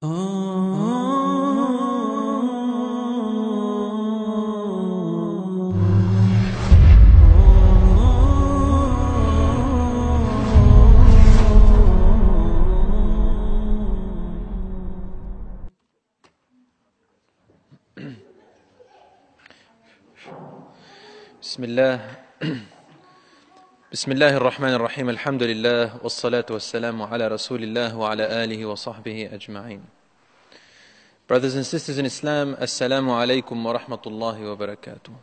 Bismillah ar-Rahman ar-Rahim, alhamdulillah, wassalatu wassalamu ala rasulillah wa ala alihi wa sahbihi ajma'in. Brothers and sisters in Islam, assalamu alaikum wa rahmatullahi wa barakatuh.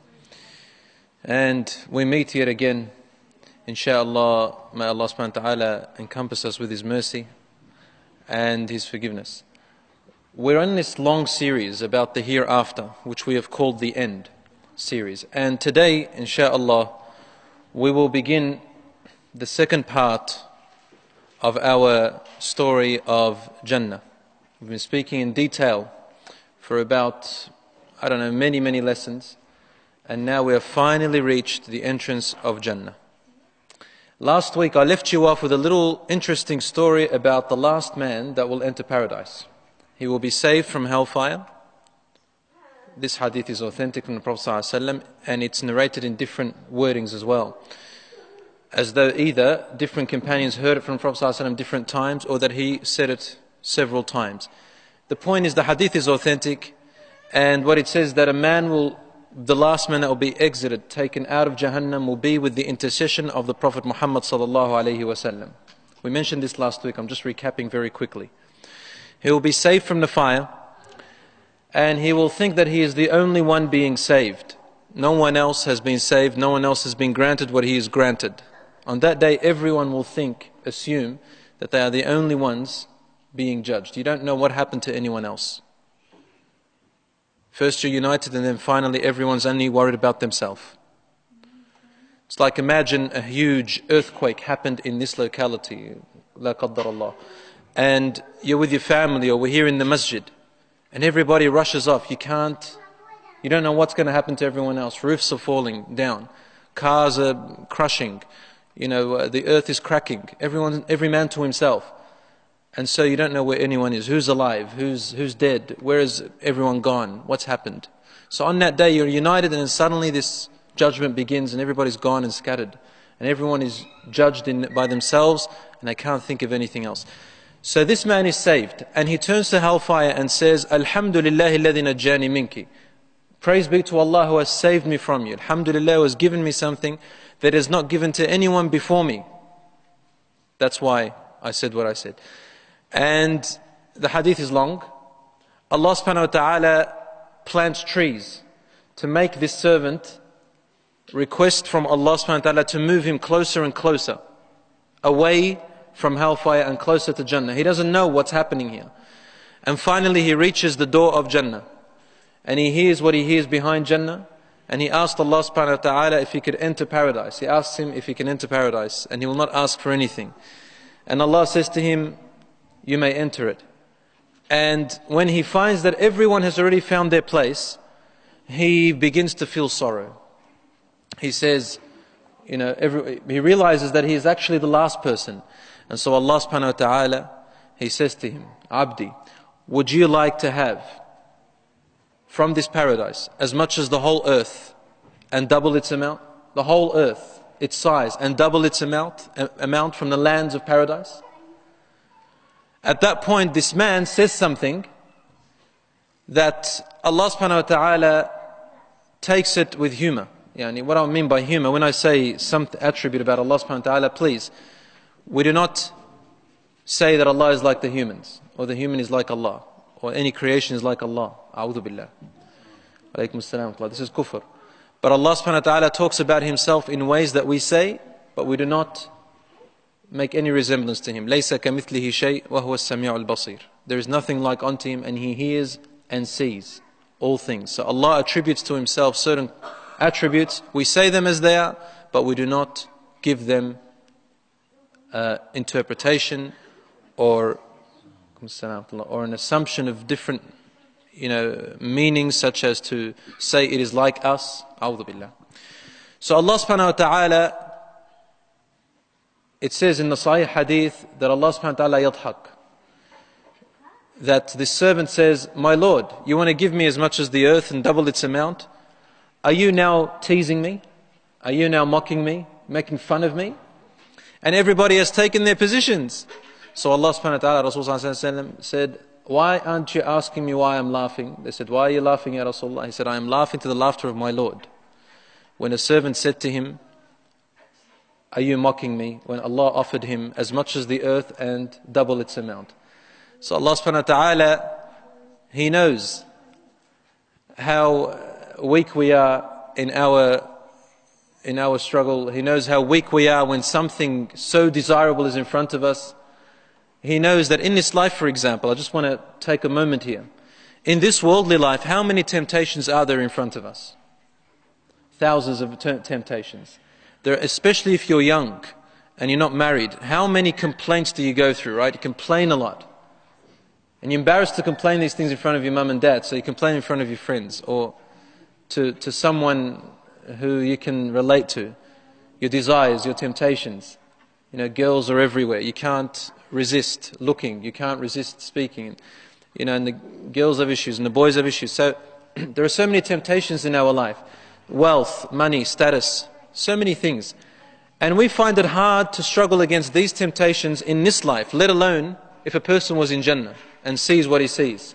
And we meet here again, inshaAllah, may Allah subhanahu wa ta'ala encompass us with His mercy and His forgiveness. We're in this long series about the hereafter, which we have called the end series. And today, inshaAllah, we will begin the second part of our story of Jannah. We've been speaking in detail for about, many lessons. And now we have finally reached the entrance of Jannah. Last week I left you off with a little interesting story about the last man that will enter paradise. He will be saved from hellfire. This hadith is authentic from the Prophet ﷺ, and it's narrated in different wordings as well, as though either different companions heard it from the Prophet ﷺ different times, or that he said it several times. The point is, the hadith is authentic, and what it says, that the last man that will be exited, taken out of Jahannam, will be with the intercession of the Prophet Muhammad ﷺ. We mentioned this last week, I'm just recapping very quickly. He will be saved from the fire, and he will think that he is the only one being saved. No one else has been saved, no one else has been granted what he is granted. On that day, everyone will assume that they are the only ones being judged. You don't know what happened to anyone else. First you're united, and then finally everyone's only worried about themselves. It's like, imagine a huge earthquake happened in this locality, la qaddar Allah, and you're with your family, or we're here in the masjid, and everybody rushes off. You don't know what's going to happen to everyone else. Roofs are falling down, cars are crushing, the earth is cracking, every man to himself. And so you don't know where anyone is, who's alive, who's dead, where is everyone gone, what's happened. So on that day you're united, and then suddenly this judgment begins, and everybody's gone and scattered, and everyone is judged by themselves, and they can't think of anything else. So this man is saved, and he turns to hellfire and says, Alhamdulillahi alladhi najjani minki. Praise be to Allah who has saved me from you. Alhamdulillah, who has given me something that is not given to anyone before me. That's why I said what I said. And the hadith is long. Allah subhanahu wa ta'ala plants trees to make this servant request from Allah subhanahu wa ta'ala to move him closer and closer away from hellfire and closer to Jannah. He doesn't know what's happening here. And finally he reaches the door of Jannah, and he hears what he hears behind Jannah, and he asked Allah subhanahu wa ta'ala if he could enter paradise. He asks him if he can enter paradise, and he will not ask for anything. And Allah says to him, you may enter it. And when he finds that everyone has already found their place, he begins to feel sorrow. He says, he realizes that he is actually the last person. And so Allah subhanahu wa ta'ala, He says to him, Abdi, would you like to have from this paradise as much as the whole earth and double its amount? The whole earth, its size, and double its amount from the lands of paradise? At that point, this man says something that Allah subhanahu wa ta'ala takes it with humor. What I mean by humor, when I say some attribute about Allah subhanahu wa ta'ala, please, we do not say that Allah is like the humans, or the human is like Allah, or any creation is like Allah. A'udhu billah. Alaykum as-salam. This is kufr. But Allah subhanahu wa ta'ala talks about Himself in ways that we say, but we do not make any resemblance to Him. لَيْسَ كَمِثْلِهِ شَيْءٍ وَهُوَ السَّمِيعُ الْبَصِيرُ. There is nothing like unto Him, and He hears and sees all things. So Allah attributes to Himself certain attributes. We say them as they are, but we do not give them interpretation or an assumption of different meanings, such as to say it is like us. A'udhu billah. So Allah subhanahu wa ta'ala, it says in the Sahih Hadith that Allah subhanahu wa ta'ala yadhak. that this servant says, "My Lord, you want to give me as much as the earth and double its amount? Are you now teasing me? Are you now mocking me, making fun of me?" And everybody has taken their positions. So Allah subhanahu wa ta'ala, Rasulullah said, "Why aren't you asking me why I'm laughing?" They said, "Why are you laughing, Ya Rasulullah?" He said, "I am laughing to the laughter of my Lord." When a servant said to him, "Are you mocking me?" when Allah offered him as much as the earth and double its amount. So Allah subhanahu wa ta'ala, He knows how weak we are in our struggle. He knows how weak we are when something so desirable is in front of us. He knows that in this life, for example, I just want to take a moment here. In this worldly life, how many temptations are there in front of us? Thousands of temptations. There, especially if you're young and you're not married, how many complaints do you go through, right? You complain a lot. And you're embarrassed to complain these things in front of your mum and dad, so you complain in front of your friends or to someone who you can relate to. Your desires, your temptations. You know, girls are everywhere. You can't resist looking. You can't resist speaking. You know, and the girls have issues and the boys have issues. So there are so many temptations in our life. Wealth, money, status, so many things. And we find it hard to struggle against these temptations in this life, let alone if a person was in Jannah and sees what he sees.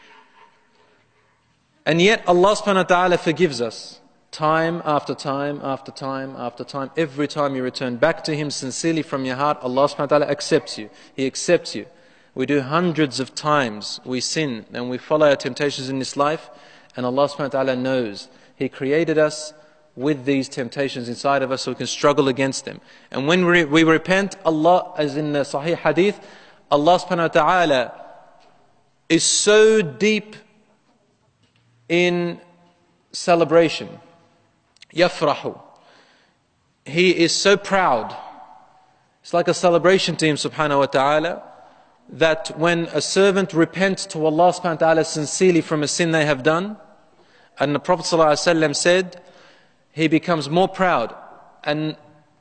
And yet Allah subhanahu wa ta'ala forgives us time after time after time after time. Every time you return back to Him sincerely from your heart, Allah subhanahu wa ta'ala accepts you. He accepts you. We do hundreds of times, we sin and we follow our temptations in this life, and Allah subhanahu wa ta'ala knows. He created us with these temptations inside of us so we can struggle against them. And when we repent, Allah, as in the Sahih Hadith, Allah subhanahu wa ta'ala is so deep in celebration. Yafrahu. He is so proud. It's like a celebration to Him subhanahu wa ta'ala, that when a servant repents to Allah subhanahu wa ta'ala sincerely from a sin they have done, and the Prophet ﷺ said, he becomes more proud and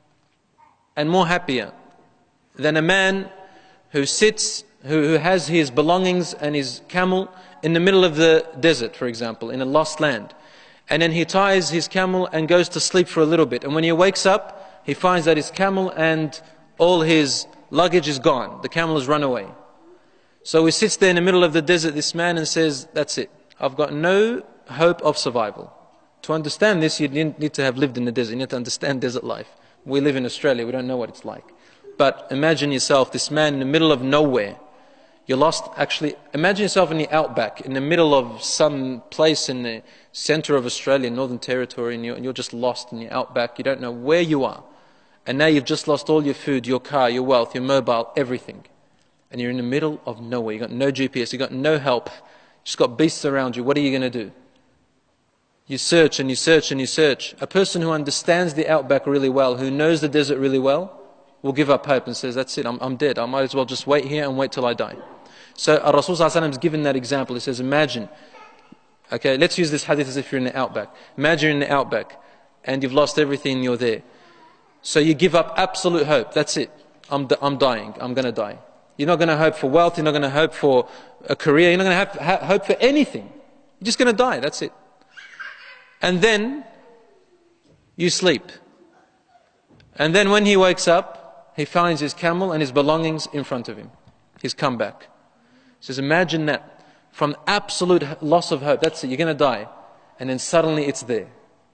more happier than a man who sits, who has his belongings and his camel in the middle of the desert, for example, in a lost land. And then he ties his camel and goes to sleep for a little bit. And when he wakes up, he finds that his camel and all his luggage is gone. The camel has run away. So he sits there in the middle of the desert, this man, and says, "That's it. I've got no hope of survival." To understand this, you need to have lived in the desert. You need to understand desert life. We live in Australia. We don't know what it's like. But imagine yourself, this man in the middle of nowhere. You're lost. Actually, imagine yourself in the outback, in the middle of some place in the center of Australia, Northern Territory, and you're just lost in the outback. You don't know where you are. And now you've just lost all your food, your car, your wealth, your mobile, everything. And you're in the middle of nowhere. You've got no GPS. You've got no help. You've just got beasts around you. What are you going to do? You search and you search and you search. A person who understands the outback really well, who knows the desert really well, will give up hope and says, "That's it, I'm dead. I might as well just wait here and wait till I die." So Rasul ﷺ has given that example. He says, imagine, okay, let's use this hadith as if you're in the outback. Imagine you're in the outback and you've lost everything and you're there. So you give up absolute hope. That's it. I'm dying. I'm going to die. You're not going to hope for wealth. You're not going to hope for a career. You're not going to have hope for anything. You're just going to die. That's it. And then you sleep. And then when he wakes up, he finds his camel and his belongings in front of him. He's come back. He says, imagine that. From absolute loss of hope, that's it, you're going to die. And then suddenly it's there.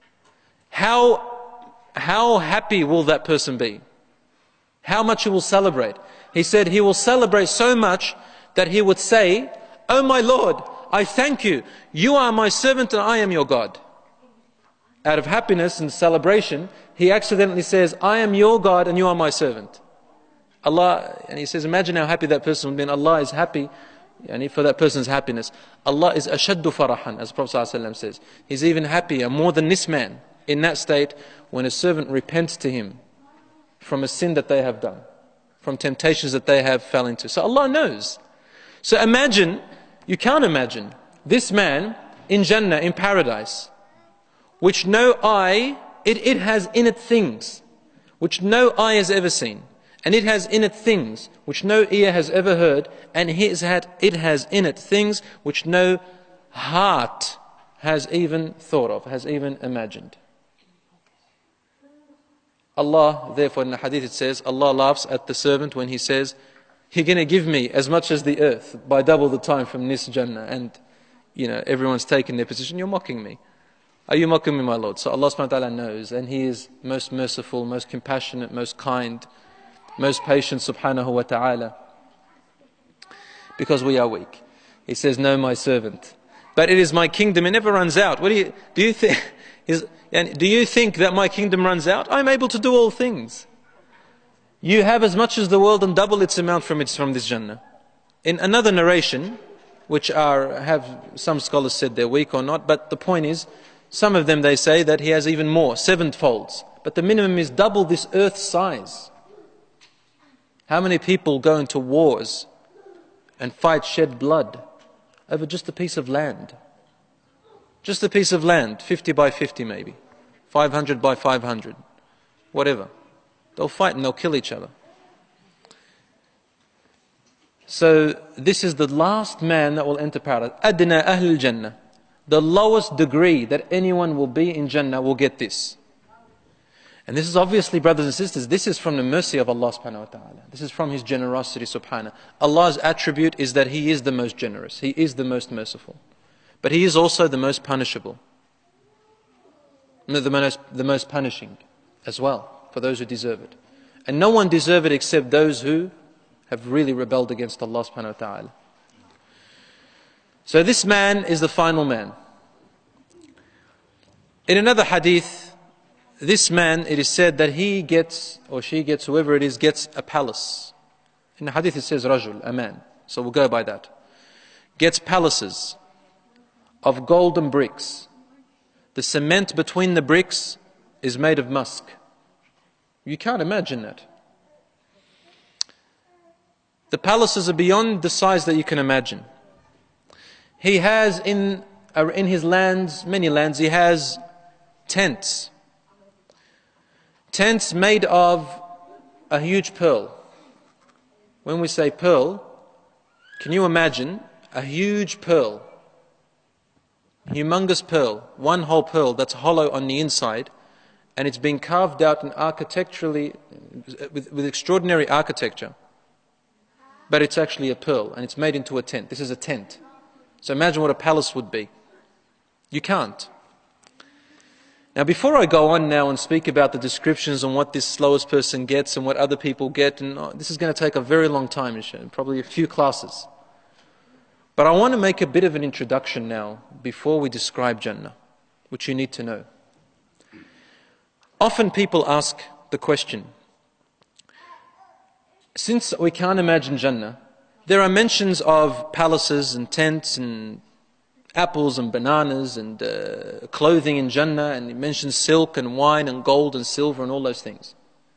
How happy will that person be? How much he will celebrate? He said he will celebrate so much that he would say, "Oh my Lord, I thank you. You are my servant and I am your God." Out of happiness and celebration, he accidentally says, "I am your God and you are my servant." Allah, and he says, imagine how happy that person would be. And Allah is happy for that person's happiness. Allah is ashaddu farahan, as the Prophet ﷺ says. He's even happier, more than this man, in that state when a servant repents to him from a sin that they have done, from temptations that they have fell into. So Allah knows. So imagine, you can't imagine, this man in Jannah, in paradise, which no eye, it has in it things which no eye has ever seen, And it has in it things which no ear has ever heard, and it has in it things which no heart has even thought of, has even imagined. Allah, therefore in the hadith it says, Allah laughs at the servant when he says, you're going to give me as much as the earth by double the time from this Jannah, and everyone's taken their position. You're mocking me. Are you mocking me, my Lord? So Allah subhanahu wa ta'ala knows, and He is most merciful, most compassionate, most kind, most patient subhanahu wa ta'ala, because we are weak. He says, no, my servant, but it is my kingdom, it never runs out. What do you think? Do you think that my kingdom runs out? I'm able to do all things. You have as much as the world and double its amount from this Jannah. In another narration, which have some scholars said they're weak or not, but the point is, some of them they say that He has even more, sevenfolds. But the minimum is double this earth's size. How many people go into wars and fight, shed blood over just a piece of land? Just a piece of land, 50 by 50 maybe, 500 by 500, whatever. They'll fight and they'll kill each other. So this is the last man that will enter paradise. Adna Ahl Jannah. The lowest degree that anyone will be in Jannah will get this. And this is obviously, brothers and sisters, this is from the mercy of Allah subhanahu wa ta'ala. This is from His generosity subhanahu. Allah's attribute is that He is the most generous. He is the most merciful. But He is also the most punishable. No, the most punishing as well, for those who deserve it. And no one deserves it except those who have really rebelled against Allah subhanahu wa ta'ala. So this man is the final man. In another hadith, this man, it is said that he gets, or she gets, whoever it is, gets a palace. In the hadith it says rajul, a man. So we'll go by that. Gets palaces of golden bricks. The cement between the bricks is made of musk. You can't imagine that. The palaces are beyond the size that you can imagine. He has in his lands, many lands, he has tents. Tents made of a huge pearl. When we say pearl, can you imagine a huge pearl? Humongous pearl, one whole pearl that's hollow on the inside, and it's been carved out and architecturally, with extraordinary architecture. But it's actually a pearl, and it's made into a tent. This is a tent. So imagine what a palace would be. You can't. Now before I go on now and speak about the descriptions on what this slowest person gets and what other people get, and this is going to take a very long time, probably a few classes. But I want to make a bit of an introduction now before we describe Jannah, which you need to know. Often people ask the question, since we can't imagine Jannah, there are mentions of palaces and tents and apples and bananas and clothing in Jannah, and it mentions silk and wine and gold and silver and all those things.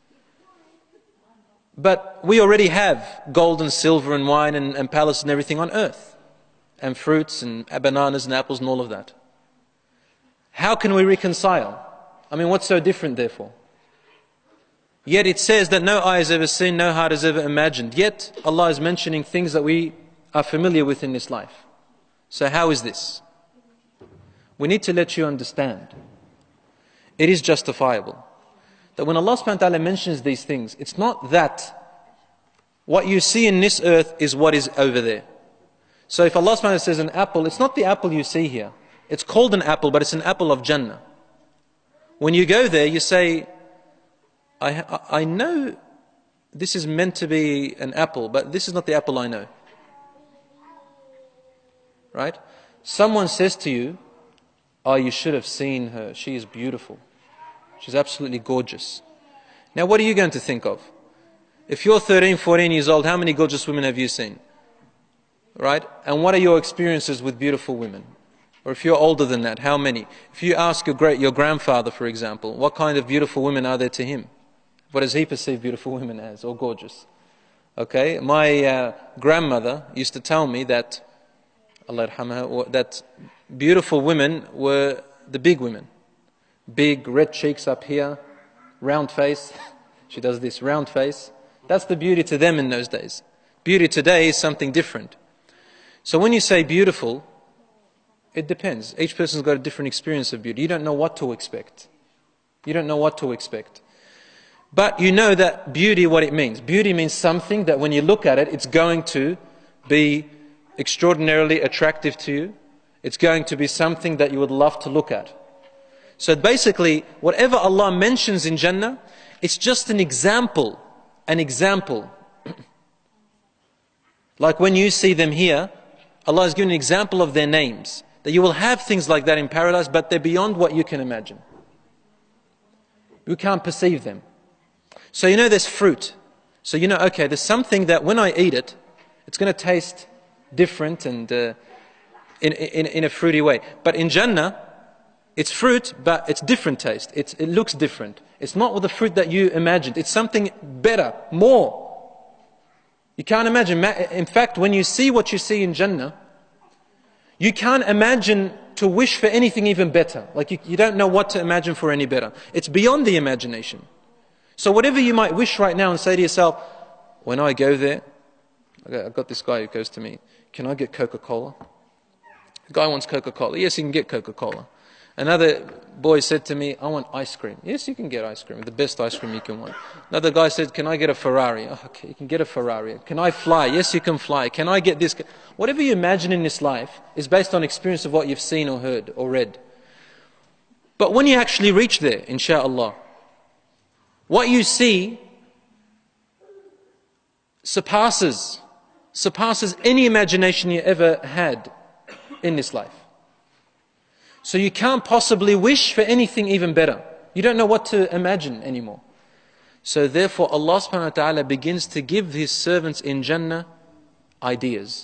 But we already have gold and silver and wine and palace and everything on earth, and fruits and bananas and apples and all of that. How can we reconcile? I mean, what's so different therefore? Yet it says that no eye has ever seen, no heart has ever imagined. Yet Allah is mentioning things that we are familiar with in this life. So how is this? We need to let you understand. It is justifiable that when Allah subhanahu wa ta'ala mentions these things, it's not that what you see in this earth is what is over there. So if Allah subhanahu wa ta'ala says an apple, it's not the apple you see here. It's called an apple, but it's an apple of Jannah. When you go there, you say, I know this is meant to be an apple, but this is not the apple I know. Right? Someone says to you, oh, you should have seen her. She is beautiful. She's absolutely gorgeous. Now, what are you going to think of? If you're 13, 14 years old, how many gorgeous women have you seen? Right? And what are your experiences with beautiful women? Or if you're older than that, how many? If you ask your grandfather, for example, what kind of beautiful women are there to him? What does he perceive beautiful women as, or gorgeous? Okay, my grandmother used to tell me that, Allah yarhamha, that beautiful women were the big women. Big red cheeks up here, round face. She does this, round face. That's the beauty to them in those days. Beauty today is something different. So when you say beautiful, it depends. Each person's got a different experience of beauty. You don't know what to expect. You don't know what to expect. But you know that beauty, what it means. Beauty means something that when you look at it, it's going to be extraordinarily attractive to you. It's going to be something that you would love to look at. So basically, whatever Allah mentions in Jannah, it's just an example. An example. Like when you see them here, Allah has given an example of their names. That you will have things like that in paradise, but they're beyond what you can imagine. You can't perceive them. So you know there's fruit. So you know, okay, there's something that when I eat it, it's going to taste different and in a fruity way. But in Jannah, it's fruit, but it's different taste. It looks different. It's not the fruit that you imagined. It's something better, more. You can't imagine. In fact, when you see what you see in Jannah, you can't imagine to wish for anything even better. Like you don't know what to imagine for any better. It's beyond the imagination. So whatever you might wish right now and say to yourself, when I go there, I've got this guy who goes to me, can I get Coca-Cola? The guy wants Coca-Cola. Yes, you can get Coca-Cola. Another boy said to me, I want ice cream. Yes, you can get ice cream, the best ice cream you can want. Another guy said, can I get a Ferrari? Oh, okay, you can get a Ferrari. Can I fly? Yes, you can fly. Can I get this? Whatever you imagine in this life is based on experience of what you've seen or heard or read. But when you actually reach there, insha'Allah, what you see surpasses any imagination you ever had in this life. So you can't possibly wish for anything even better. You don't know what to imagine anymore. So therefore Allah subhanahu wa ta'ala begins to give His servants in Jannah ideas.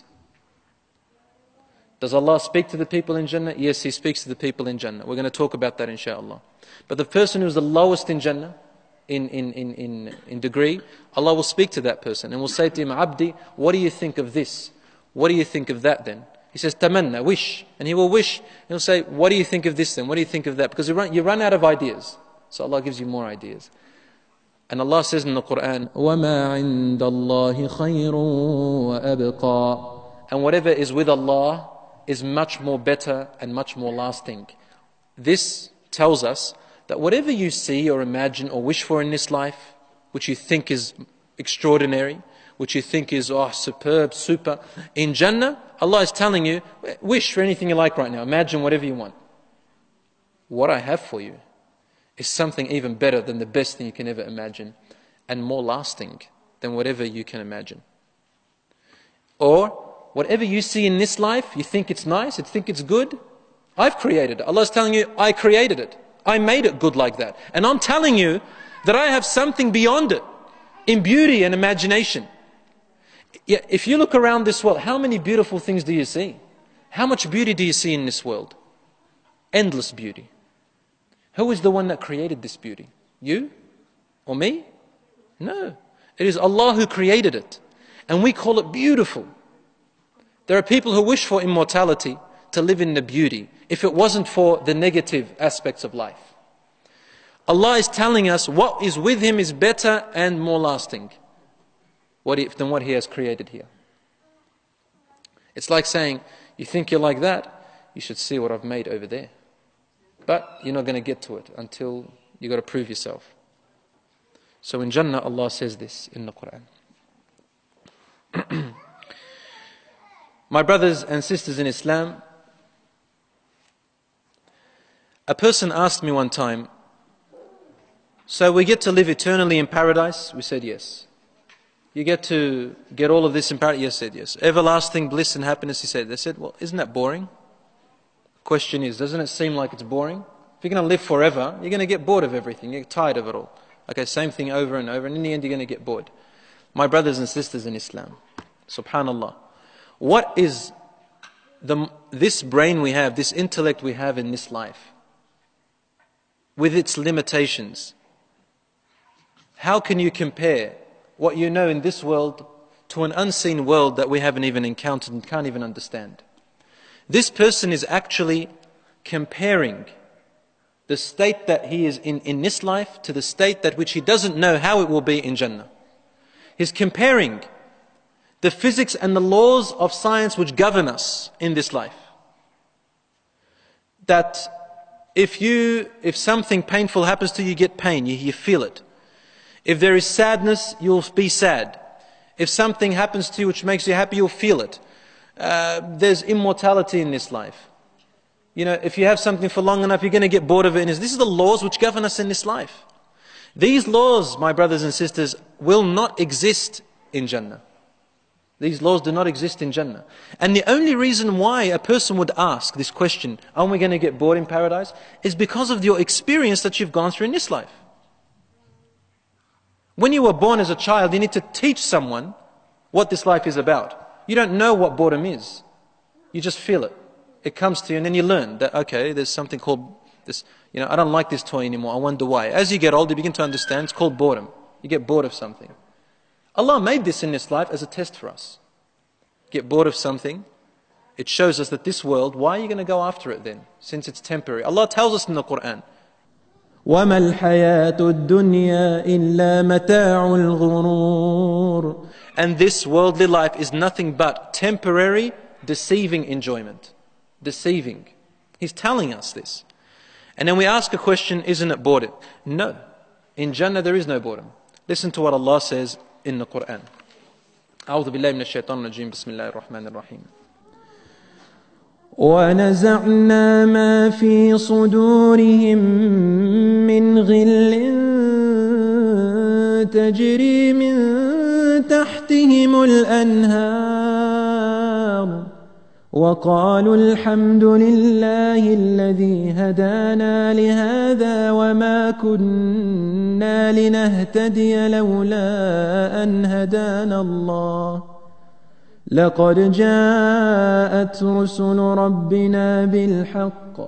Does Allah speak to the people in Jannah? Yes, He speaks to the people in Jannah. We're going to talk about that insha'Allah. But the person who's the lowest in Jannah, in degree, Allah will speak to that person and will say to him, Abdi, what do you think of this? What do you think of that then? He says, tamanna, wish. And he will wish. He'll say, what do you think of this then? What do you think of that? Because you run out of ideas. So Allah gives you more ideas. And Allah says in the Quran, وَمَا عِنْدَ اللَّهِ خَيْرٌ وَأَبْقَى. And whatever is with Allah is much more better and much more lasting. This tells us that whatever you see or imagine or wish for in this life, which you think is extraordinary, which you think is superb, super, in Jannah, Allah is telling you, wish for anything you like right now. Imagine whatever you want. What I have for you is something even better than the best thing you can ever imagine and more lasting than whatever you can imagine. Or whatever you see in this life, you think it's nice, you think it's good, I've created it. Allah is telling you, I created it. I made it good like that. And I'm telling you that I have something beyond it in beauty and imagination. Yeah, if you look around this world, how many beautiful things do you see? How much beauty do you see in this world? Endless beauty. Who is the one that created this beauty? You? Or me? No. It is Allah who created it. And we call it beautiful. There are people who wish for immortality, to live in the beauty, if it wasn't for the negative aspects of life. Allah is telling us what is with Him is better and more lasting than what He has created here. It's like saying, you think you're like that, you should see what I've made over there. But you're not going to get to it until you've got to prove yourself. So in Jannah, Allah says this in the Quran. My brothers and sisters in Islam, a person asked me one time, so we get to live eternally in paradise? We said yes. You get to get all of this in paradise? Yes, said yes. Everlasting bliss and happiness, he said. They said, well, isn't that boring? Question is, doesn't it seem like it's boring? If you're going to live forever, you're going to get bored of everything. You get tired of it all. Okay, same thing over and over, and in the end you're going to get bored. My brothers and sisters in Islam, subhanallah, what is this brain we have, this intellect we have in this life, with its limitations? How can you compare what you know in this world to an unseen world that we haven't even encountered and can't even understand? This person is actually comparing the state that he is in this life to the state that which he doesn't know how it will be in Jannah. He's comparing the physics and the laws of science which govern us in this life. That if something painful happens to you, you get pain, you feel it. If there is sadness, you'll be sad. If something happens to you which makes you happy, you'll feel it. There's immortality in this life. You know, if you have something for long enough, you're going to get bored of it. These are the laws which govern us in this life. These laws, my brothers and sisters, will not exist in Jannah. These laws do not exist in Jannah. And the only reason why a person would ask this question, are we going to get bored in paradise, is because of your experience that you've gone through in this life. When you were born as a child, you need to teach someone what this life is about. You don't know what boredom is. You just feel it. It comes to you and then you learn that, okay, there's something called this, I don't like this toy anymore, I wonder why. As you get older, you begin to understand, it's called boredom. You get bored of something. Allah made this in this life as a test for us. Get bored of something, it shows us that this world, why are you going to go after it then? Since it's temporary. Allah tells us in the Quran, وَمَا الْحَيَاةُ الدُّنْيَا إِلَّا مَتَاعُ الْغُرُورِ. And this worldly life is nothing but temporary, deceiving enjoyment. Deceiving. He's telling us this. And then we ask a question, isn't it boredom? No. In Jannah there is no boredom. Listen to what Allah says in the Quran. أعوذ بالله من الشيطان الرجيم بسم الله الرحمن الرحيم. وَنَزَعْنَا مَا فِي صُدُورِهِم مِّنْ غِلٍّ تَجْرِي مِن تَحْتِهِمُ الْأَنْهَارُ وَقَالُوا الْحَمْدُ لِلَّهِ الَّذِي هَدَانَا لِهَذَا وَمَا كُنَّا لِنَهْتَدِيَ لَوْلَا أَنْ هَدَانَا اللَّهُ لَقَدْ جَاءَتْ رُسُلُ رَبِّنَا بِالْحَقِّ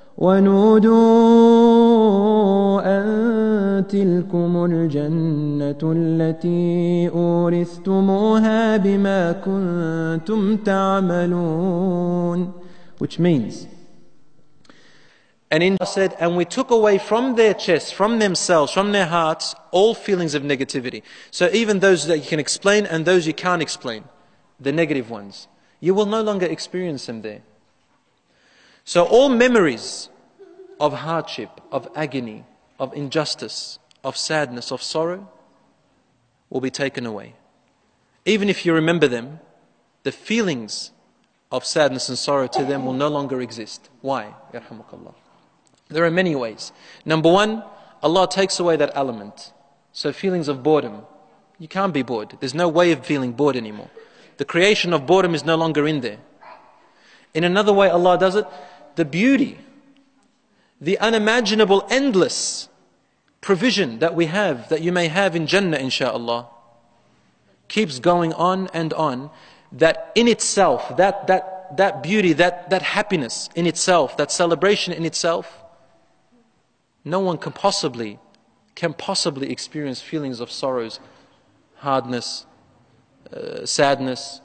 وَنُودُوا أَن تِلْكُمُ الْجَنَّةُ الَّتِي أُورِثْتُمُوهَا بِمَا كُنتُمْ تَعْمَلُونَ. Which means, and in said, and we took away from their chests, from themselves, from their hearts, all feelings of negativity. So even those that you can explain and those you can't explain, the negative ones, you will no longer experience them there. So all memories of hardship, of agony, of injustice, of sadness, of sorrow will be taken away. Even if you remember them, the feelings of sadness and sorrow to them will no longer exist. Why? Yarhamukallah. There are many ways. Number one, Allah takes away that element. So feelings of boredom, you can't be bored. There's no way of feeling bored anymore. The creation of boredom is no longer in there. In another way Allah does it, the beauty, the unimaginable, endless provision that we have, that you may have in Jannah insha'Allah, keeps going on and on, that in itself, that beauty, that happiness in itself, that celebration in itself, no one can possibly experience feelings of sorrows, hardness, sadness,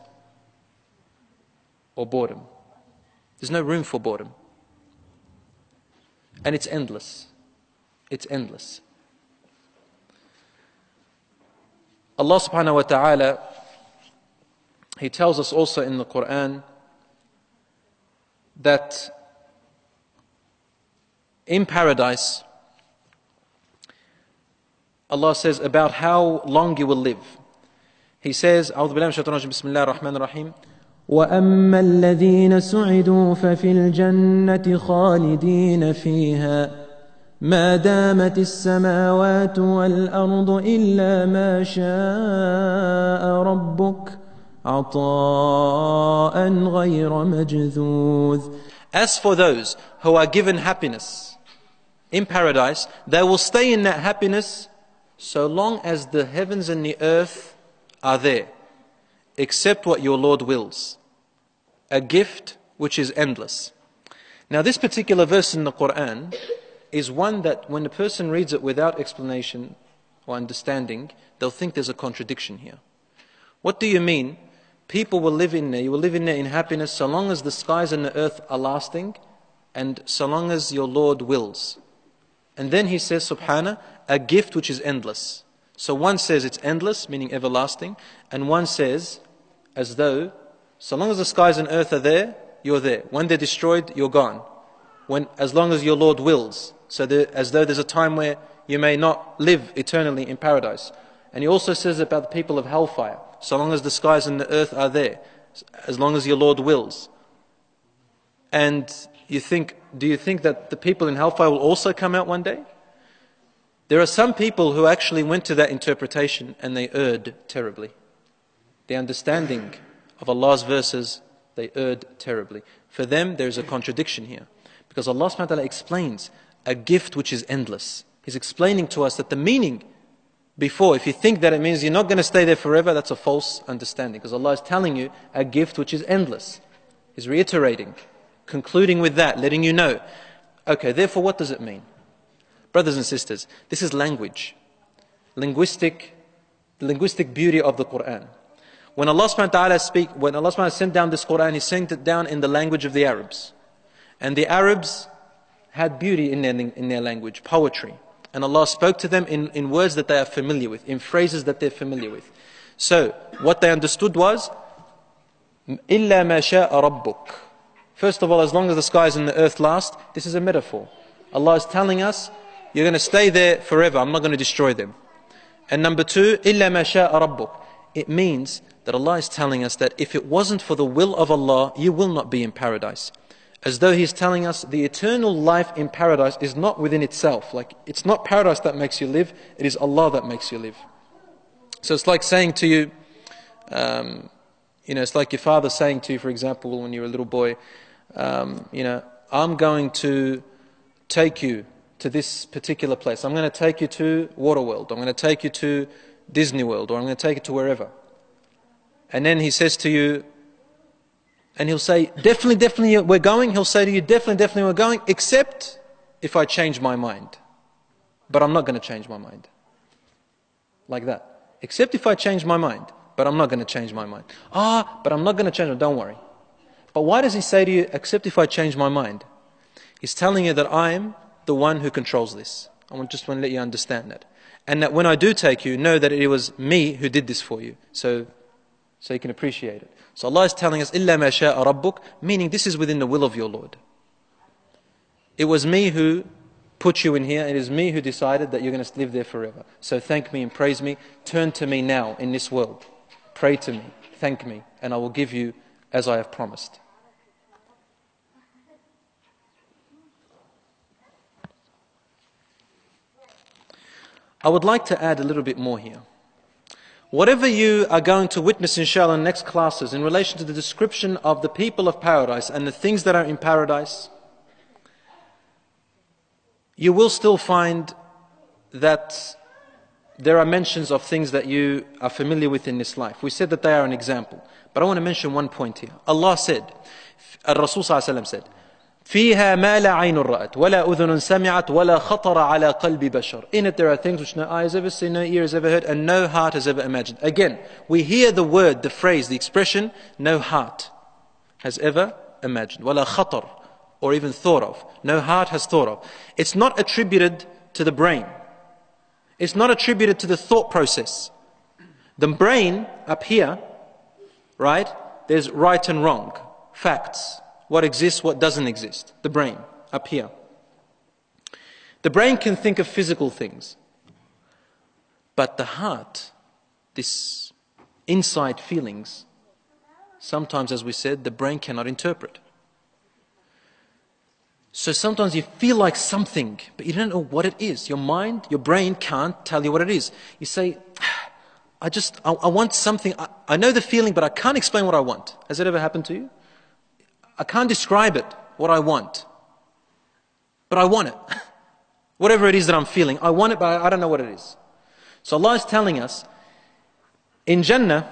or boredom. There's no room for boredom. And it's endless. It's endless. Allah subhanahu wa ta'ala, He tells us also in the Quran that in paradise, Allah says about how long you will live. He says, أعوذ بالله من الشيطان الرجيم بسم الله الرحمن الرحيم. وَأَمَّا الَّذِينَ سُعِدُوا فَفِي الْجَنَّةِ خَالِدِينَ فِيهَا مَا دَامَتِ السَّمَاوَاتُ وَالْأَرْضُ إِلَّا مَا شَاءَ رَبُّكَ عَطَاءً غَيْرَ مَجْذُوذٍ. As for those who are given happiness in paradise, they will stay in that happiness so long as the heavens and the earth are there, except what your Lord wills. A gift which is endless. Now this particular verse in the Quran is one that when a person reads it without explanation or understanding, they'll think there's a contradiction here. What do you mean? People will live in there, you will live in there in happiness so long as the skies and the earth are lasting and so long as your Lord wills. And then He says, Subhana, a gift which is endless. So one says it's endless, meaning everlasting, and one says as though, so long as the skies and earth are there, you're there. When they're destroyed, you're gone. As long as your Lord wills. So as though there's a time where you may not live eternally in paradise. And he also says about the people of hellfire, so long as the skies and the earth are there, as long as your Lord wills. And do you think that the people in hellfire will also come out one day? There are some people who actually went to that interpretation and they erred terribly. The understanding of Allah's verses, they erred terribly. For them, there is a contradiction here. Because Allah subhanahu wa ta'ala explains a gift which is endless. He's explaining to us that the meaning before, if you think that it means you're not going to stay there forever, that's a false understanding. Because Allah is telling you a gift which is endless. He's reiterating, concluding with that, letting you know. Okay, therefore what does it mean? Brothers and sisters, this is language. Linguistic beauty of the Quran. When Allah subhanahu wa ta'ala when Allah subhanahu wa ta'ala sent down this Quran, He sent it down in the language of the Arabs. And the Arabs had beauty in their language, poetry. And Allah spoke to them in words that they are familiar with, in phrases that they're familiar with. So, what they understood was, إِلَّا مَا شَاءَ رَبُّكَ. First of all, as long as the skies and the earth last, this is a metaphor. Allah is telling us, you're going to stay there forever, I'm not going to destroy them. And number two, إِلَّا مَا شَاءَ رَبُّكَ. It means that Allah is telling us that if it wasn't for the will of Allah, you will not be in paradise. As though He's telling us the eternal life in paradise is not within itself. Like, it's not paradise that makes you live, it is Allah that makes you live. So it's like saying to you, it's like your father saying to you, for example, when you're a little boy, I'm going to take you to this particular place. I'm going to take you to Waterworld. I'm going to take you to Disney World, or I'm going to take you to wherever. And then he says to you, and he'll say, definitely we're going. He'll say to you, definitely we're going, except if I change my mind. But I'm not going to change my mind. Like that. Except if I change my mind. But I'm not going to change my mind. But I'm not going to change it, don't worry. But why does he say to you, except if I change my mind? He's telling you that I'm the one who controls this. I just want to let you understand that. And that when I do take you, know that it was me who did this for you. So you can appreciate it. So Allah is telling us, إِلَّا مَا شَاءَ رَبُّكَ, meaning this is within the will of your Lord. It was me who put you in here. It is me who decided that you're going to live there forever. So thank me and praise me. Turn to me now in this world. Pray to me. Thank me. And I will give you as I have promised. I would like to add a little bit more here. Whatever you are going to witness, inshallah, in next classes in relation to the description of the people of paradise and the things that are in paradise, you will still find that there are mentions of things that you are familiar with in this life. We said that they are an example. But I want to mention one point here. Allah said, Rasul said, فيها ما لا عين رأت ولا أذن سمعت ولا خطر على قلب بشر. In it there are things which no eye has ever seen, no ear has ever heard, and no heart has ever imagined. Again, we hear the word, the phrase, the expression, no heart has ever imagined. ولا خطر, or even thought of. No heart has thought of. It's not attributed to the brain. It's not attributed to the thought process. The brain up here, right? There's right and wrong, facts. What exists, what doesn't exist. The brain, up here. The brain can think of physical things. But the heart, this inside feelings, sometimes, as we said, the brain cannot interpret. So sometimes you feel like something, but you don't know what it is. Your mind, your brain can't tell you what it is. You say, I want something. I know the feeling, but I can't explain what I want. Has that ever happened to you? I can't describe it, what I want. But I want it. Whatever it is that I'm feeling, I want it, but I don't know what it is. So Allah is telling us, in Jannah,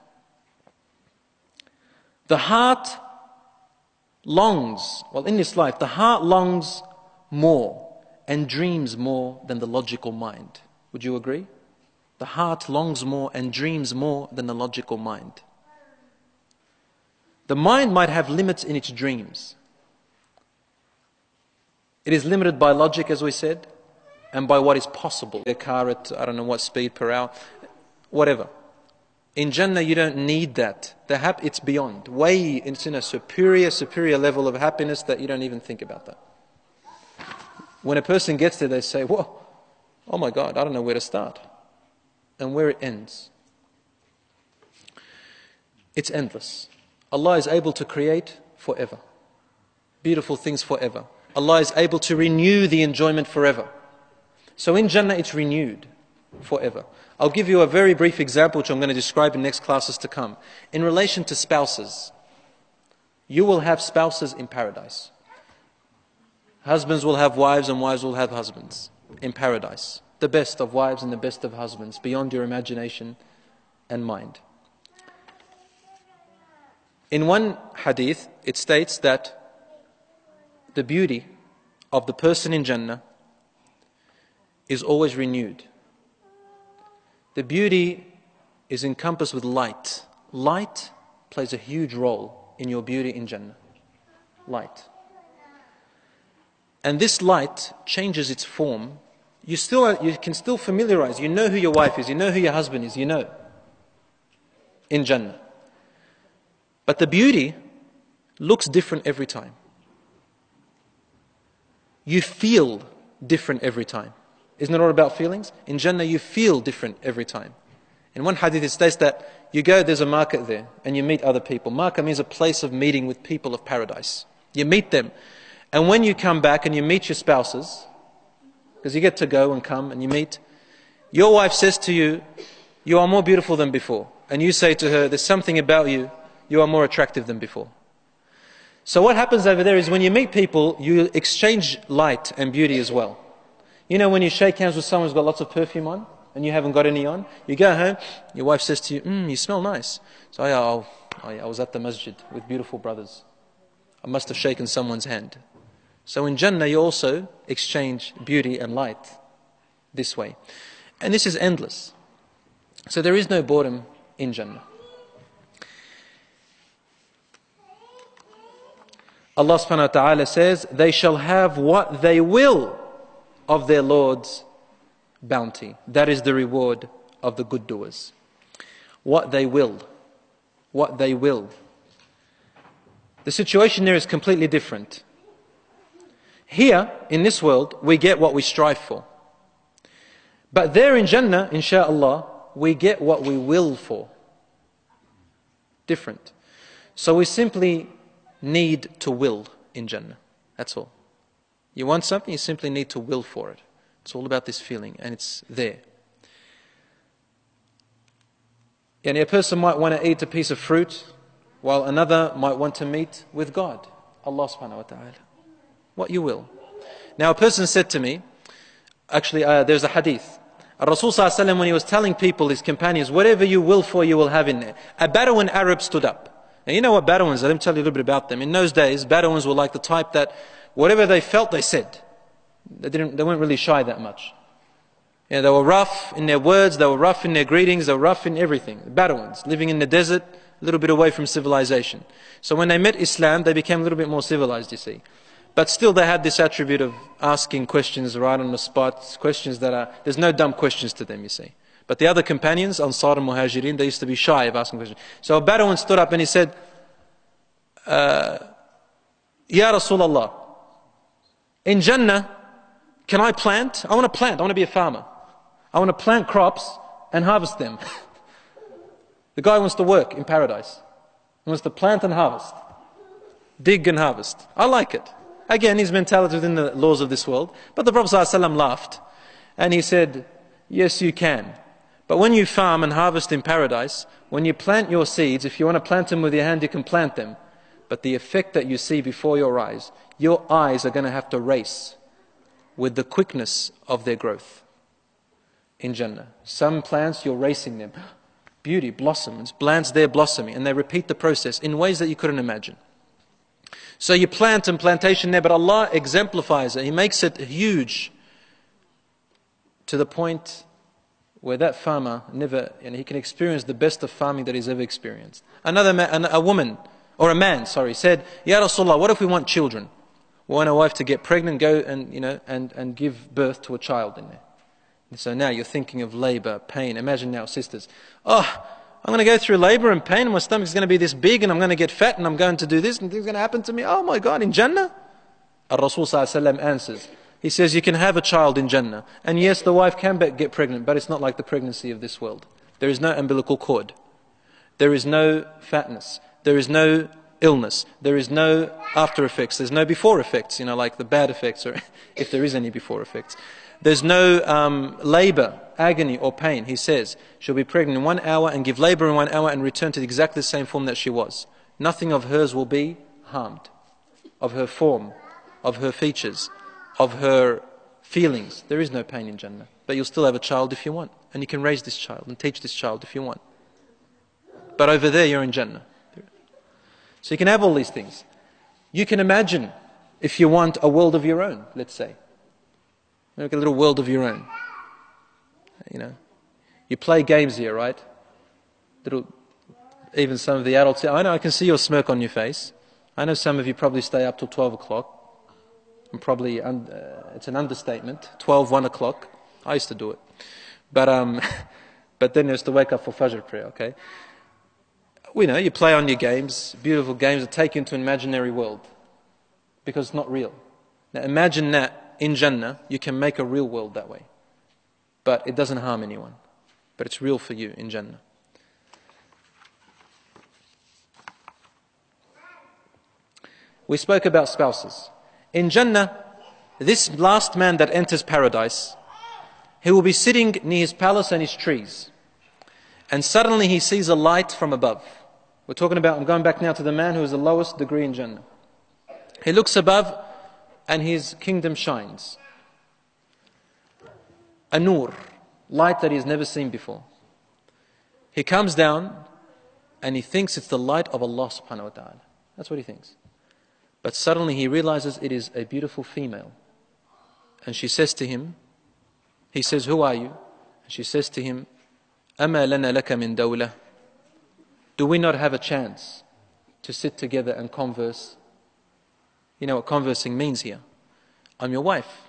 the heart longs, in this life, the heart longs more and dreams more than the logical mind. Would you agree? The heart longs more and dreams more than the logical mind. The mind might have limits in its dreams. It is limited by logic, as we said. and by what is possible. A car at I don't know what speed per hour, whatever. In Jannah you don't need that. It's beyond. It's in a superior level of happiness that you don't even think about that. When a person gets there, they say, whoa, oh my God, I don't know where to start. And where it ends. It's endless. Allah is able to create forever. Beautiful things forever. Allah is able to renew the enjoyment forever. So in Jannah it's renewed forever. I'll give you a very brief example which I'm going to describe in next classes to come. In relation to spouses, you will have spouses in paradise. Husbands will have wives and wives will have husbands in paradise. The best of wives and the best of husbands, beyond your imagination and mind. In one hadith, it states that the beauty of the person in Jannah is always renewed. The beauty is encompassed with light. Light plays a huge role in your beauty in Jannah. Light. And this light changes its form. You can still familiarize. You know who your wife is. You know who your husband is. You know. In Jannah. But the beauty looks different every time. You feel different every time. Isn't it all about feelings? In Jannah you feel different every time. In one hadith it states that you go, there's a market there, and you meet other people. Market means a place of meeting with people of paradise. You meet them. And when you come back and you meet your spouses, because you get to go and come and you meet, your wife says to you, you are more beautiful than before. And you say to her, there's something about you, you are more attractive than before. So what happens over there is when you meet people, you exchange light and beauty as well. You know when you shake hands with someone who's got lots of perfume on, and you haven't got any on, you go home, your wife says to you, you smell nice. So I was at the masjid with beautiful brothers. I must have shaken someone's hand. So in Jannah you also exchange beauty and light this way. And this is endless. So there is no boredom in Jannah. Allah subhanahu wa ta'ala says, they shall have what they will of their Lord's bounty. That is the reward of the good doers. What they will. What they will. The situation there is completely different. Here, in this world, we get what we strive for. But there in Jannah, insha'Allah, we get what we will for. Different. So we simply need to will in Jannah. That's all. You want something, you simply need to will for it. It's all about this feeling, and it's there. And a person might want to eat a piece of fruit, while another might want to meet with God, Allah subhanahu wa ta'ala. What you will. Now a person said to me, actually there's a hadith. Rasul sallallahu alaihi wasallam, when he was telling people, his companions, whatever you will for, you will have in there. A Bedouin Arab stood up. Now you know what Bedouins are, let me tell you a little bit about them. In those days, Bedouins were like the type that whatever they felt, they said. They weren't really shy that much. They were rough in their words, they were rough in their greetings, they were rough in everything. Bedouins, living in the desert, a little bit away from civilization. So when they met Islam, they became a little bit more civilized, you see. But still they had this attribute of asking questions right on the spot, questions that there's no dumb questions to them, you see. But the other companions, Ansar and Muhajirin, they used to be shy of asking questions. So a Bedouin stood up and he said, Ya Rasulullah, in Jannah, can I plant? I want to plant, I want to be a farmer. I want to plant crops and harvest them. The guy wants to work in paradise. He wants to plant and harvest. Dig and harvest. I like it. Again, his mentality within the laws of this world. But the Prophet ﷺ laughed and he said, yes, you can. But when you farm and harvest in paradise, when you plant your seeds, if you want to plant them with your hand, you can plant them. But the effect that you see before your eyes are going to have to race with the quickness of their growth in Jannah. Some plants, you're racing them. Beauty, blossoms, plants there blossoming. And they repeat the process in ways that you couldn't imagine. So you plant and plantation there, but Allah exemplifies it. He makes it huge to the point where that farmer he can experience the best of farming that he's ever experienced. A woman, or a man, said, Ya Rasulullah, what if we want children? want a wife to get pregnant, go and, and give birth to a child in there. And so now you're thinking of labor, pain. Imagine now, sisters, oh, I'm going to go through labor and pain, and my stomach's going to be this big, and I'm going to get fat, and I'm going to do this, and things are going to happen to me. Oh my God, in Jannah? Rasul answers. He says, you can have a child in Jannah. And yes, the wife can get pregnant, but it's not like the pregnancy of this world. There is no umbilical cord. There is no fatness. There is no illness. There is no after effects. There's no before effects, like the bad effects, or if there is any before effects. There's no labor, agony or pain. He says, she'll be pregnant in 1 hour and give labor in 1 hour and return to exactly the same form that she was. Nothing of hers will be harmed. Of her form, of her features, of her feelings. There is no pain in Jannah. But you'll still have a child if you want. And you can raise this child and teach this child if you want. But over there you're in Jannah. So you can have all these things. You can imagine, if you want, a world of your own, let's say. Like a little world of your own. You play games here, right? Even some of the adults say, I know, I can see your smirk on your face. I know some of you probably stay up till 12 o'clock. And probably, it's an understatement, 1 o'clock. I used to do it. But then you have to wake up for Fajr prayer, okay? You play on your games, beautiful games that take you into an imaginary world. Because it's not real. Now imagine that in Jannah, you can make a real world that way. But it doesn't harm anyone. But it's real for you in Jannah. We spoke about spouses. In Jannah, this last man that enters paradise, he will be sitting near his palace and his trees. And suddenly he sees a light from above. I'm going back now to the man who is the lowest degree in Jannah. He looks above and his kingdom shines. A nur, light that he has never seen before. He comes down and he thinks it's the light of Allah subhanahu wa ta'ala. That's what he thinks. But suddenly he realizes it is a beautiful female. And she says to him, he says, who are you? And she says to him, أَمَا لَنَا لَكَ مِن دَوْلَةٍ. Do we not have a chance to sit together and converse? You know what conversing means here? I'm your wife.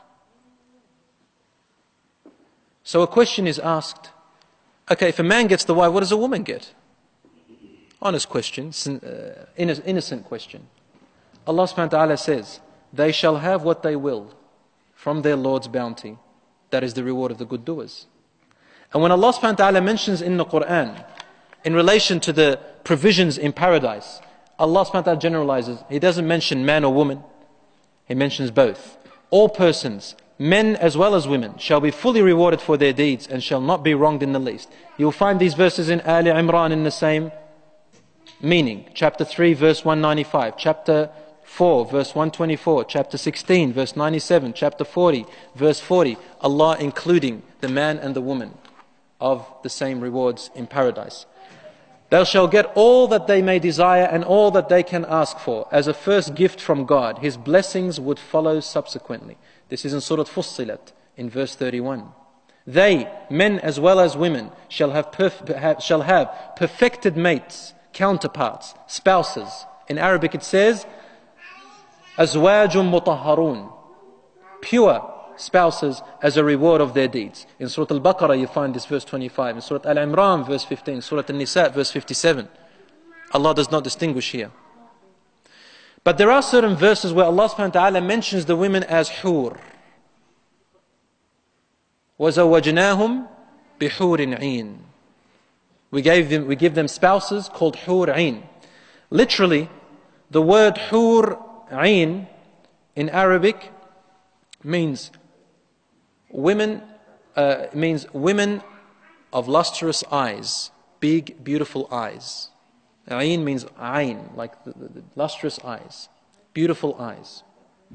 So a question is asked, okay, if a man gets the wife, what does a woman get? Honest question, innocent question. Allah subhanahu wa ta'ala says, they shall have what they will from their Lord's bounty. That is the reward of the good doers. And when Allah subhanahu wa ta'ala mentions in the Quran, in relation to the provisions in paradise, Allah subhanahu wa ta'ala generalizes. He doesn't mention man or woman. He mentions both. All persons, men as well as women, shall be fully rewarded for their deeds and shall not be wronged in the least. You'll find these verses in Ali Imran in the same meaning. Chapter 3 verse 195. Chapter 4 verse 124. Chapter 16 verse 97. Chapter 40 verse 40. Allah including the man and the woman of the same rewards in paradise. They shall get all that they may desire and all that they can ask for as a first gift from God. His blessings would follow subsequently. This is in Surah Fussilat in verse 31. They, men as well as women, shall have perfected mates, counterparts, spouses. In Arabic it says, Azwajun mutahharun, pure spouses as a reward of their deeds. In Surah Al-Baqarah you find this verse 25. In Surah Al-Imran verse 15. Surah Al-Nisa verse 57. Allah does not distinguish here. But there are certain verses where Allah subhanahu wa ta'ala mentions the women as hur. وَزَوَّجْنَاهُمْ بِحُورٍ عِينٍ. We give them spouses called hur ain. Literally, the word hur ain in Arabic means women of lustrous eyes, big, beautiful eyes. Ayn means ayn, like the lustrous eyes, beautiful eyes.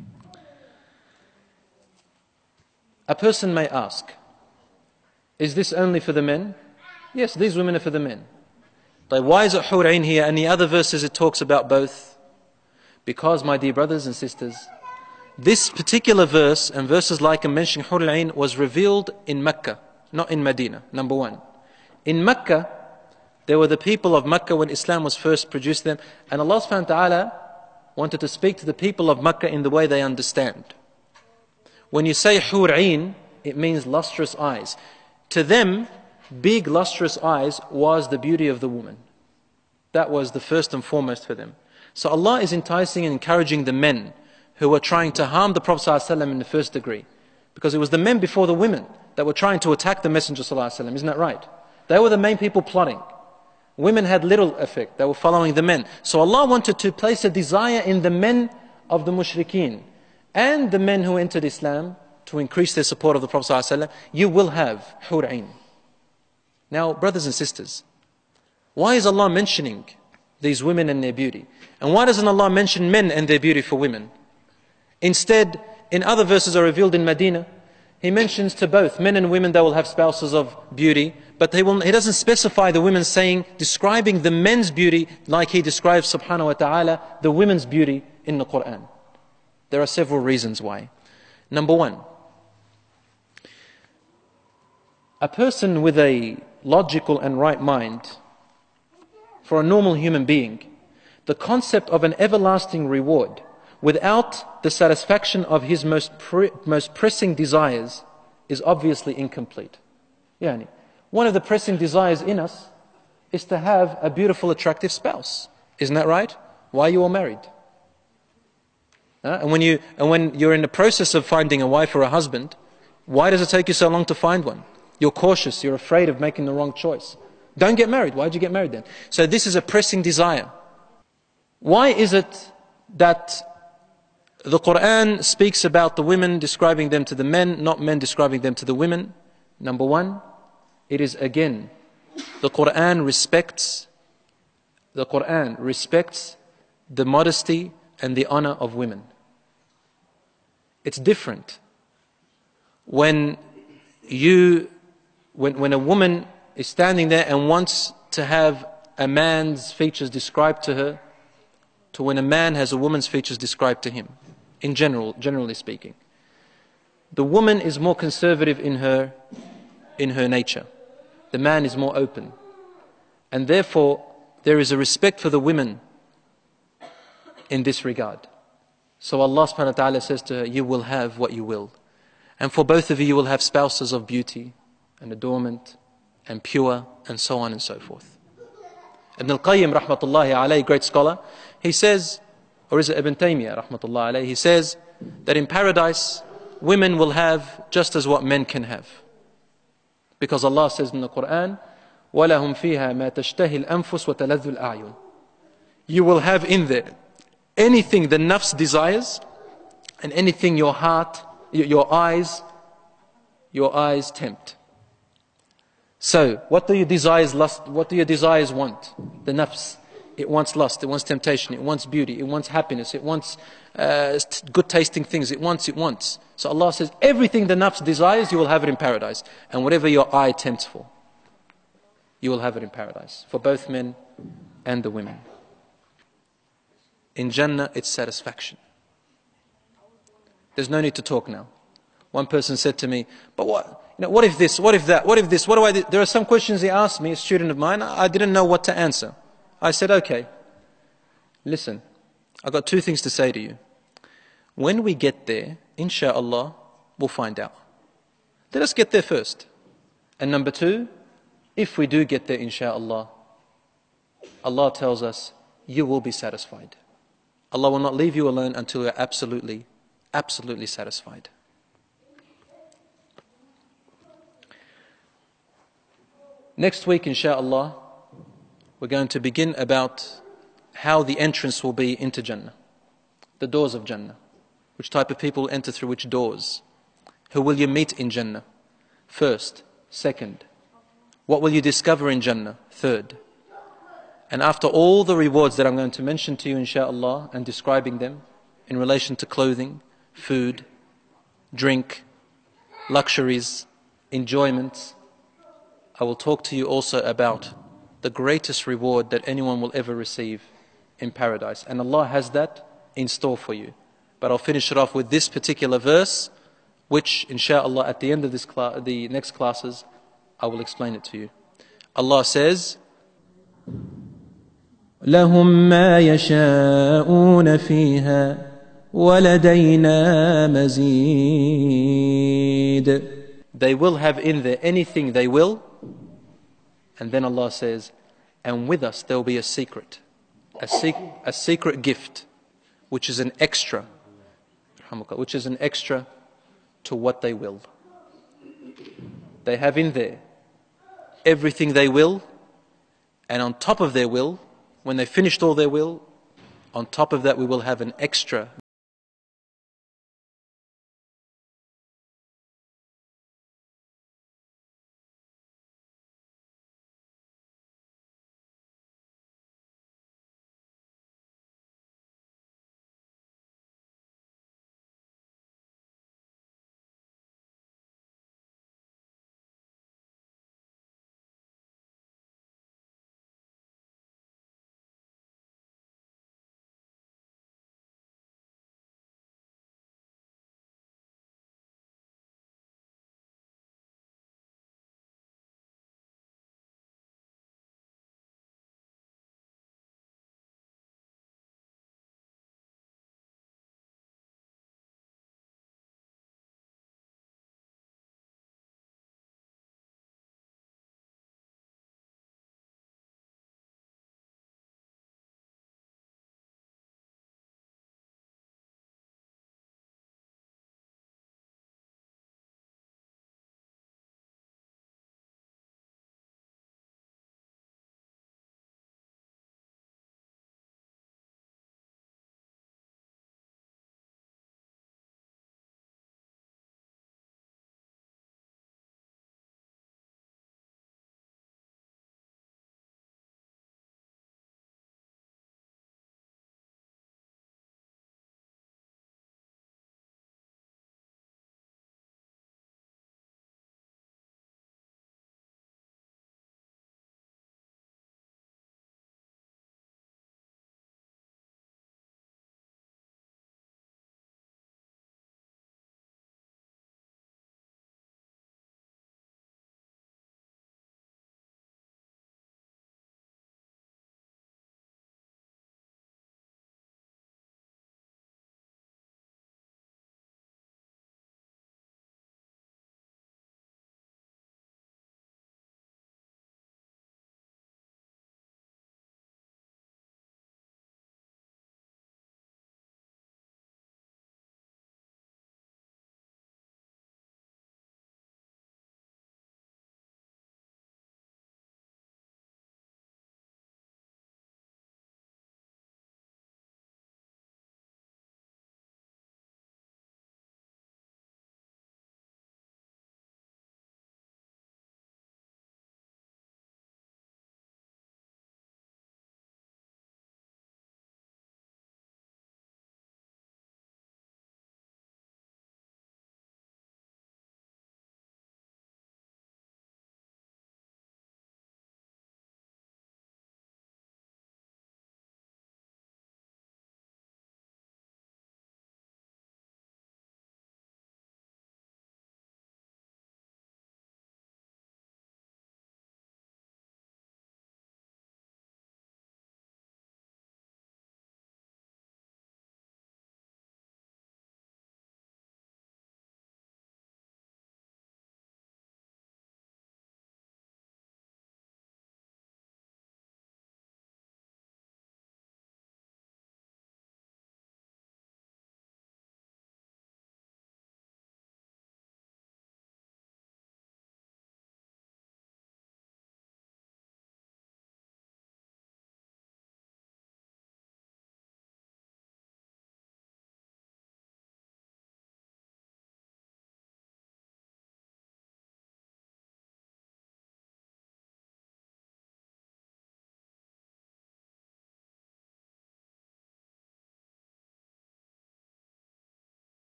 A person may ask, is this only for the men? Yes, these women are for the men. But why is it hur ayn here? And the other verses it talks about both. Because, my dear brothers and sisters, this particular verse and verses like I'm mentioning hur ayn was revealed in Mecca, not in Medina, number one. In Mecca, there were the people of Mecca when Islam was first produced them, and Allah subhanahu wa ta'ala wanted to speak to the people of Makkah in the way they understand. When you say hur ain, it means lustrous eyes. To them, big lustrous eyes was the beauty of the woman. That was the first and foremost for them. So Allah is enticing and encouraging the men who were trying to harm the Prophet ﷺ in the first degree. Because it was the men before the women that were trying to attack the Messenger ﷺ. Isn't that right? They were the main people plotting. Women had little effect. They were following the men. So Allah wanted to place a desire in the men of the mushrikeen and the men who entered Islam to increase their support of the Prophet ﷺ. You will have hur ain. Now, brothers and sisters, why is Allah mentioning these women and their beauty? And why doesn't Allah mention men and their beauty for women? Instead, in other verses are revealed in Medina, He mentions to both men and women they will have spouses of beauty, but He doesn't specify the women, saying, describing the men's beauty like He describes subhanahu wa ta'ala the women's beauty in the Quran. There are several reasons why. Number one, a person with a logical and right mind, for a normal human being, the concept of an everlasting reward without the satisfaction of his most pressing desires is obviously incomplete. One of the pressing desires in us is to have a beautiful, attractive spouse. Isn't that right? Why are you all married? And when you're in the process of finding a wife or a husband, why does it take you so long to find one? You're cautious, you're afraid of making the wrong choice. Don't get married. Why did you get married then? So this is a pressing desire. Why is it that the Quran speaks about the women describing them to the men, not men describing them to the women? Number one, it is again, the Quran respects the modesty and the honor of women. It's different when a woman is standing there and wants to have a man's features described to her, to when a man has a woman's features described to him, generally speaking. The woman is more conservative in her nature. The man is more open. And therefore, there is a respect for the women in this regard. So Allah subhanahu wa ta'ala says to her, you will have what you will. And for both of you, you will have spouses of beauty and adornment and pure and so on and so forth. Ibn al-Qayyim rahmatullahi alayhi, great scholar, he says, or is it Ibn Taymiyyah rahmatullahi alayhi, he says that in paradise, women will have just as what men can have. Because Allah says in the Quran, وَلَهُمْ فِيهَا مَا تَشْتَهِ الْأَنفُسُ وَتَلَذُّ الْأَعْيُنُ. You will have in there anything the nafs desires and anything your heart, your eyes tempt. So, what do your desires lust? What do your desires want? The nafs. It wants lust, it wants temptation, it wants beauty, it wants happiness, it wants good tasting things, it wants. So Allah says, everything the nafs desires, you will have it in paradise. And whatever your eye tempts for, you will have it in paradise. For both men and the women. In Jannah, it's satisfaction. There's no need to talk now. One person said to me, but what if this, what if that, what if this, what do I do? There are some questions he asked me, a student of mine, I didn't know what to answer. I said, okay, listen, I've got two things to say to you. When we get there, insha'Allah, we'll find out. Let us get there first. And number two, if we do get there, insha'Allah, Allah tells us, you will be satisfied. Allah will not leave you alone until you're absolutely satisfied. Next week, insha'Allah, we're going to begin about how the entrance will be into Jannah. The doors of Jannah. Which type of people will enter through which doors. Who will you meet in Jannah? First. Second. What will you discover in Jannah? Third. And after all the rewards that I'm going to mention to you, insha'Allah, and describing them in relation to clothing, food, drink, luxuries, enjoyments, I will talk to you also about the greatest reward that anyone will ever receive in paradise. And Allah has that in store for you. But I'll finish it off with this particular verse, which insha'Allah at the end of the next classes, I will explain it to you. Allah says, لهم ما يشاءون فيها وَلَدَيْنَا مَزِيدٌ. They will have in there anything they will. And then Allah says, and with us there will be a secret. A secret gift, which is an extra. Which is an extra to what they will. They have in there everything they will. And on top of their will, when they finished all their will, on top of that we will have an extra